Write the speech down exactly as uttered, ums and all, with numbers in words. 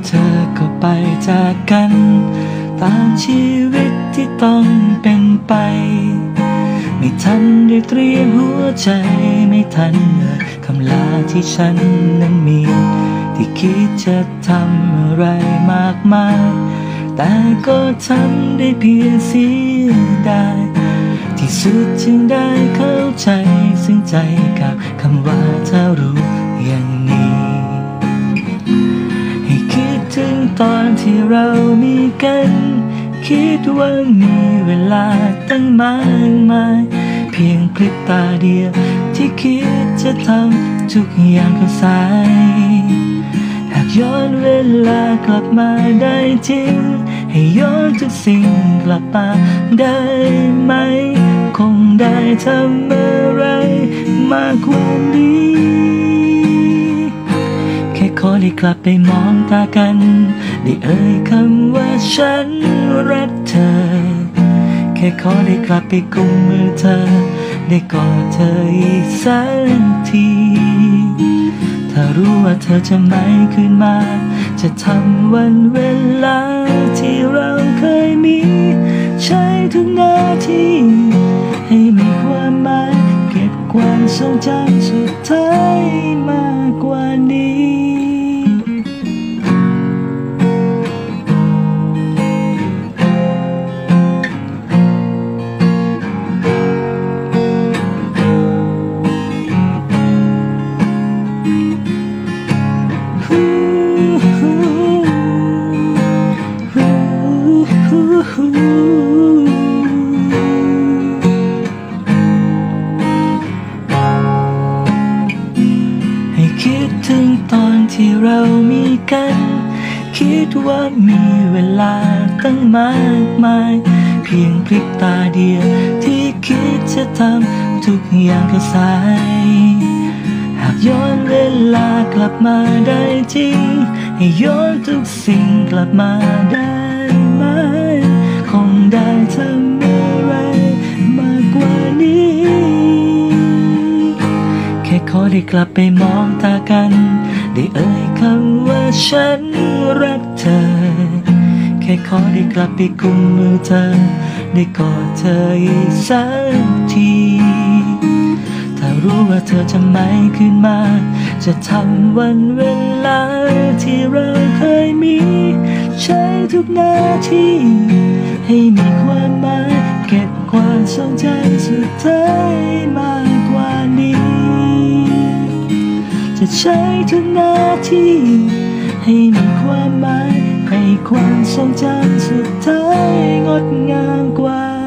เธอก็ไปจากกันตามชีวิตที่ต้องเป็นไปไม่ทันได้เตรียมหัวใจไม่ทันคำลาที่ฉันนั้นมีที่คิดจะทำอะไรมากมายแต่ก็ทำได้เพียงเสียดายที่สุดจึงได้เข้าใจซึ่งใจกับคำว่าเธอรู้อย่างนี้ให้คิดถึงตอนที่เรามีกันคิดว่ามีเวลาตั้งมากมายเพียงพริบตาเดียวที่คิดจะทำทุกอย่างก็สายหากย้อนเวลากลับมาได้จริงให้ย้อนทุกสิ่งกลับมาได้ไหมคงได้ทำอะไรมากกว่านี้แค่ขอได้กลับไปมองตากันได้เอ่ยคำว่าฉันรักเธอแค่ขอได้กลับไปกุมมือเธอได้กอดเธออีกสักทีถ้ารู้ว่าเธอจะไม่คืนมาจะทำวันเวลาที่เราเคยมีใช้ทุกนาทีให้มีความหมายเก็บความทรงจำสุดท้ายมากกว่านี้ให้คิดถึงตอนที่เรามีกันคิดว่ามีเวลาตั้งมากมายเพียงพริบตาเดียวที่คิดจะทำทุกอย่างก็สายหากย้อนเวลากลับมาได้จริงให้ย้อนทุกสิ่งกลับมาได้ไหมคงได้ทำอะไรมากกว่านี้แค่ขอได้กลับไปมองตากันได้เอ่ยคำว่าฉันรักเธอแค่ขอได้กลับไปกุมมือเธอได้กอดเธออีกสักทีถ้ารู้ว่าเธอจะไม่คืนมาจะทำวันเวลาที่เราเคยมีใช้ทุกนาทีให้มีความหมายเก็บความทรงจำสุดท้ายมากกว่านี้จะใช้ทุกนาทีให้มีความหมายให้ความทรงจำสุดท้ายงดงามกว่า